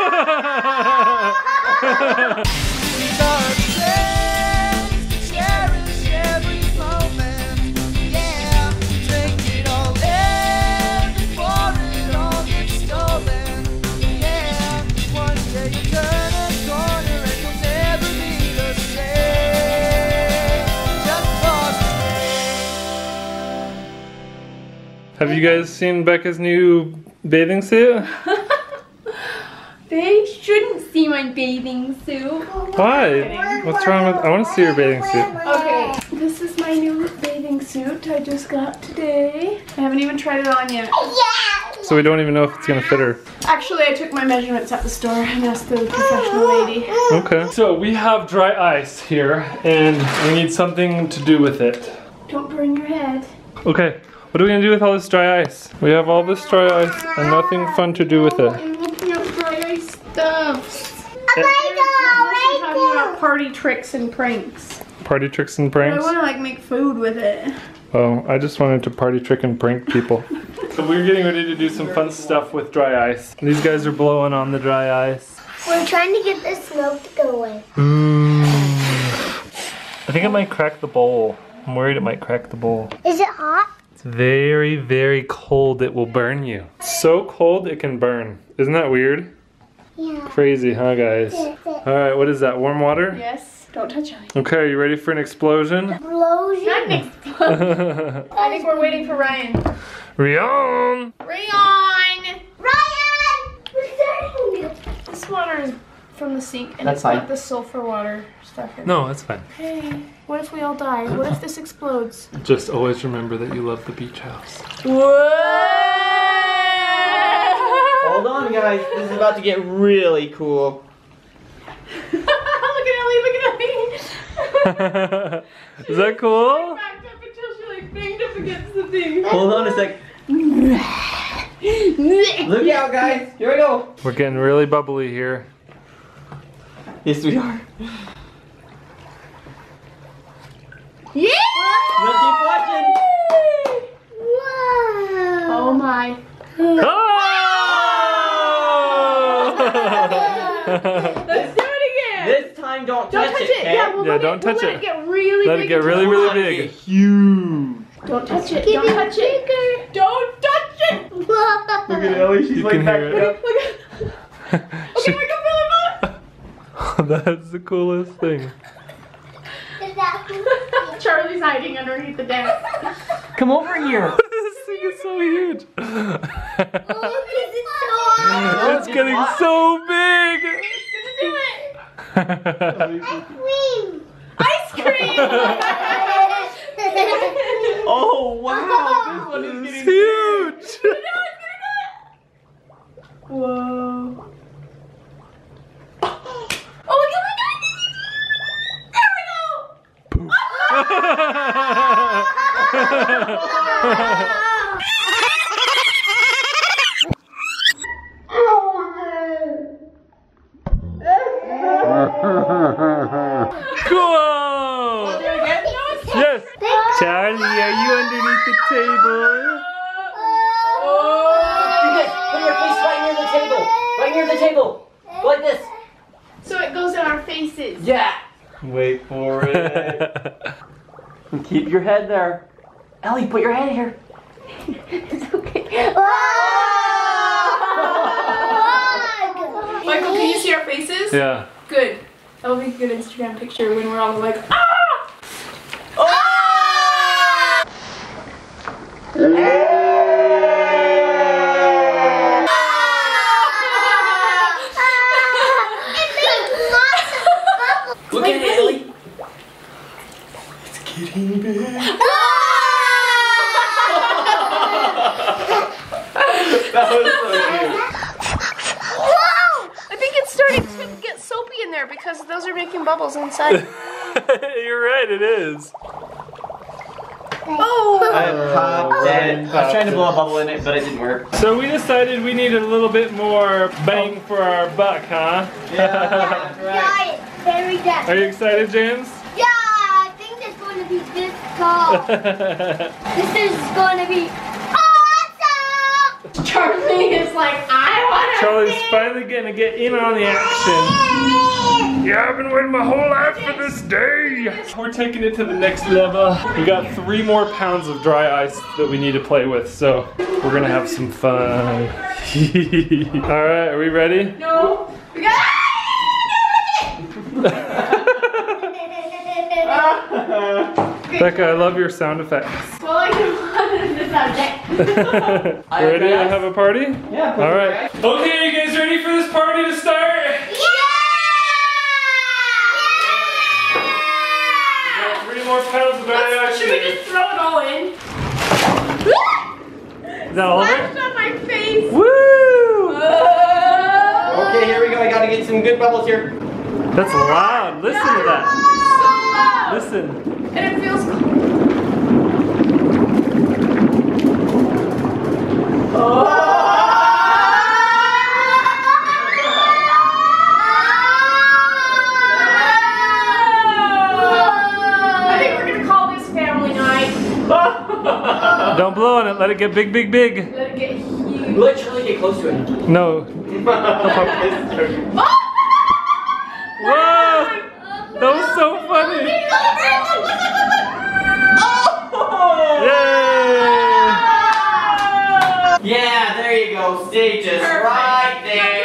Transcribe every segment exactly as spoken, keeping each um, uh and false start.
Have you guys seen Becca's new bathing suit? They shouldn't see my bathing suit. Why? What's wrong with? I want to see your bathing suit. Okay, this is my new bathing suit I just got today. I haven't even tried it on yet. So we don't even know if it's gonna fit her. Actually, I took my measurements at the store and asked the professional lady. Okay. So we have dry ice here, and we need something to do with it. Don't burn your head. Okay. What are we gonna do with all this dry ice? We have all this dry ice and nothing fun to do with it. I'm looking at dry ice stuff. A Lego, We're talking about party tricks and pranks. Party tricks and But I pranks? want to like make food with it. Oh, I just wanted to party trick and prank people. So we're getting ready to do some fun stuff with dry ice. These guys are blowing on the dry ice. We're trying to get the smoke to go away. Mm. I think it might crack the bowl. I'm worried it might crack the bowl. Is it hot? It's very, very cold. It will burn you. So cold it can burn. Isn't that weird? Yeah. Crazy, huh, guys? All right, what is that? Warm water? Yes. Don't touch it. Okay, are you ready for an explosion? Explosion. Not an explosion. I think we're waiting for Ryan. Ryan! Ryan! Ryan! We're starting. This water is from the sink and That's it's got fine. the sulfur water stuff in it. No, that's fine. Hey, what if we all die? What if this explodes? Just always remember that you love the beach house. Whoa! Hold on, guys. This is about to get really cool. Look at Ellie, look at Ellie! Is that cool? Backed up until she like banged up against the thing. Hold on a sec. Look out, guys. Here we go. We're getting really bubbly here. Yes, we are. Yeah! Now keep watching. Whoa. Oh my. Oh! Let's do it again! This time, don't, Don't touch, touch it. it! okay? Yeah, we'll Yeah, let don't it, touch we'll it. let it get really Let big. it get and really, cool. really Watch it big. get huge. Don't touch it. Don't touch it. Don't touch it. Look at Ellie. She's You like can back hear it it. up. Look at. Okay, we can fill it That's the coolest thing. Is that cool? up. Charlie's hiding underneath the desk. Come over here. This thing is so huge. Oh, this is so hot. It's getting so big. Do it. Ice cream. Ice cream. Oh wow, this one is It's getting huge. Whoa. Oh my god, my god. There we go. Cool. Yes. Charlie, are you underneath the table? You guys, put your face right near the table. Right near the table. Like this. So it goes in our faces. Yeah. Wait for it. And keep your head there. Ellie, put your head here. It's okay. Oh. Michael, can you see our faces? Yeah. Good. That'll be a good Instagram picture when we're all like, ah! Look at it, Ellie. It's getting big. That was so cute. I think it's starting to get soapy in there because those are making bubbles inside. You're right, it is. Oh! I popped it. I was trying to blow a bubble in it, but it didn't work. So we decided we needed a little bit more bang for our buck, huh? Yeah, that's right. Giant. Very giant. Are you excited, James? Yeah, I think it's going to be this tall. This is going to be awesome. Charlie is like, I want to Charlie's finally gonna get in on the action. Yeah, I've been waiting my whole life for this day. We're taking it to the next level. We got three more pounds of dry ice that we need to play with, so we're gonna have some fun. All right, are we ready? No. We got Becca, I love your sound effects. Well, I can put the subject. Ready to have a party? Yeah. All right. Okay, you guys ready for this party to start? We got three more pounds of dry ice. Should we just throw it all in? Is that all of it? Splashed on my face. Woo! Uh, Okay, here we go. I gotta get some good bubbles here. That's loud. Listen to that. So loud. Listen. And it feels cold. Oh. I think we're gonna call this family night. Don't blow on it. Let it get big, big, big. Let it get huge. Literally get close to it. No. Oh! Whoa! That was so funny. Yay! Yeah, there you go. Stay just Perfect. right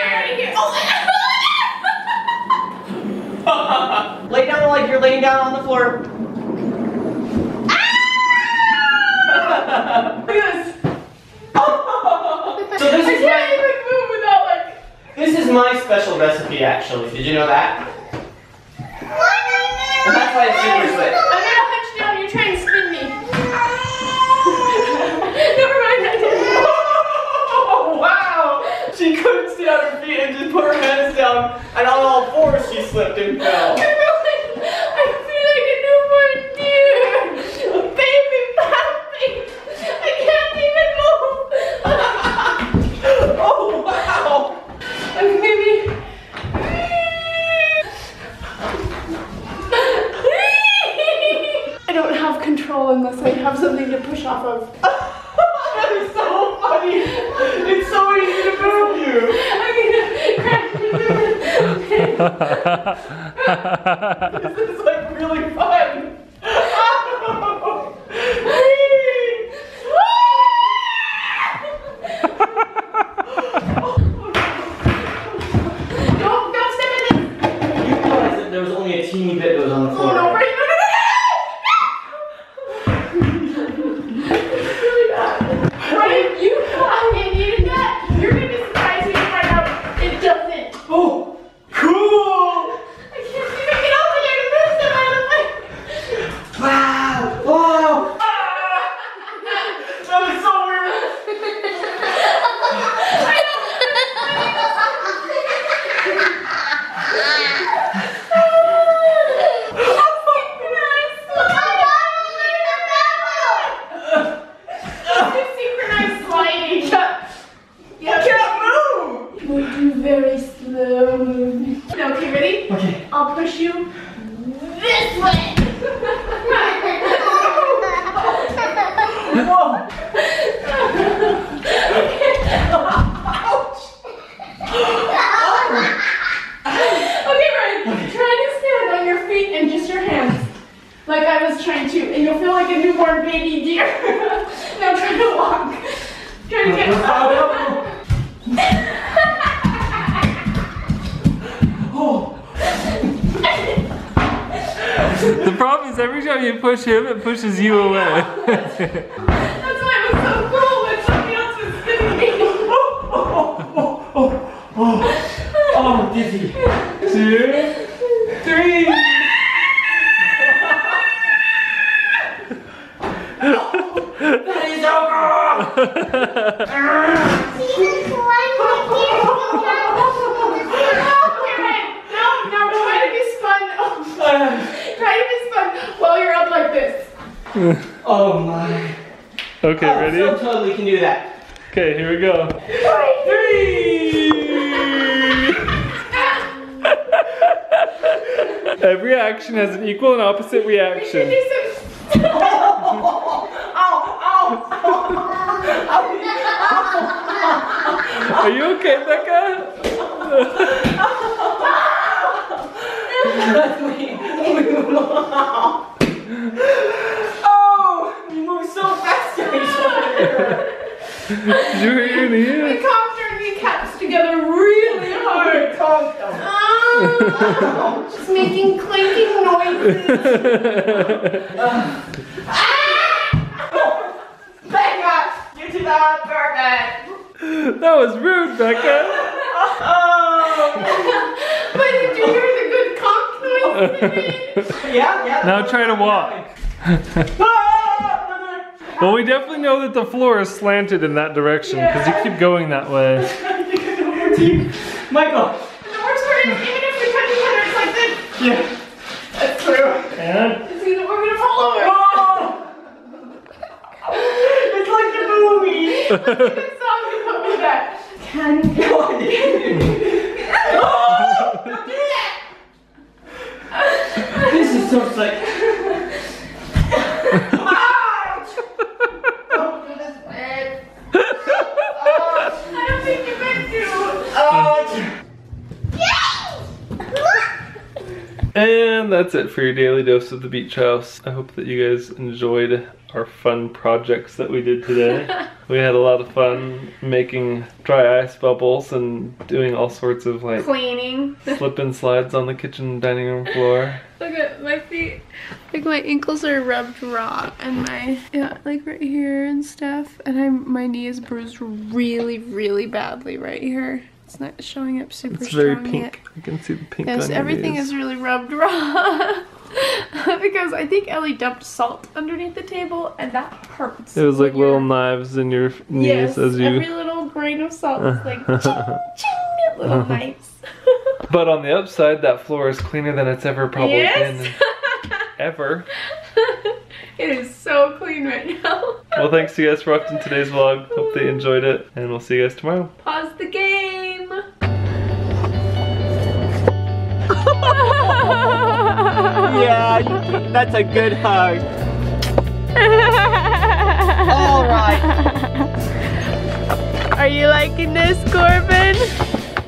there. Lay down like you're laying down on the floor. Look at this. So this I is can't my even move without like. this is my special recipe actually. Did you know that? And that's why it's super sweet. I'm gonna hunch down. You're trying to spin me. Never mind. I didn't. Oh wow! She couldn't stay on her feet and just put her hands down, and on all fours she slipped and fell. I feel like a newborn deer. A baby puppy. I can't even move. Oh wow! I'm maybe. I don't have control unless I have something to push off of. That is so funny! It's so easy to move you! I'm gonna crash. This is like really fun! Don't, don't step in it. You realize that there was only a teeny bit that was on the floor. Oh no, right? No, no, no, no, no! Really bad. Right? You fucking needed that. You're gonna be surprised when you find out it doesn't. Oh! Cool! I can't even get over there to move them out of the way. Wow! Wow! That is so weird! Synchronized sliding. You can't move! We'll do very slow movement. Okay, ready? Okay. I'll push you this way. Whoa! Okay, Ryan, try to stand on your feet and just your hands. Like I was trying to, and you'll feel like a newborn baby deer. Now try to walk. Try to get The problem is every time you push him, it pushes you away. That's why it was so cool when somebody else was spinning me. Oh, dizzy. Two, three. That is so cool! Okay, Ryan, now, now try to be spun. Try to be spun while you're up like this. Oh my. Okay, Oh, ready? so totally can do that. Okay, here we go. Three. Every action has an equal and opposite reaction. Are you okay, Becca? Oh, you move so fast. Did you hurt your knee? We conked our kneecaps together really hard. Conked them. Oh, just making clinking noises. Becca, you did that perfect. That was rude, Becca. Oh. But did you hear the good conk noise we made? Yeah, yeah. Now try to walk. Well, we definitely know that the floor is slanted in that direction because you keep going that way. Michael. And the worst part is, even if we touch each other, it's like this. Yeah. That's true. And See that we're gonna fall over. Oh. It's like the movie. Good song to put me back. Can you? Oh, don't do that. This is so sick. I don't think you meant to. And that's it for your daily dose of the beach house. I hope that you guys enjoyed our fun projects that we did today. We had a lot of fun making dry ice bubbles and doing all sorts of like Cleaning. slip and slides on the kitchen dining room floor. Look at my feet. Like my ankles are rubbed raw and my, yeah, like right here and stuff. And I'm, my knee is bruised really, really badly right here. It's not showing up super It's very strong pink. yet. I can see the pink Yes, on your everything knees. is really rubbed raw. Because I think Ellie dumped salt underneath the table and that hurts. It was like when you're- little knives in your knees Yes, as you... every little grain of salt is like ching, ching, little knives. But on the upside, that floor is cleaner than it's ever probably Yes. been. Ever. It is so clean right now. Well, thanks to you guys for watching today's vlog. Hope they enjoyed it, and we'll see you guys tomorrow. Pause the game. Yeah, that's a good hug. All right. Are you liking this, Corbin?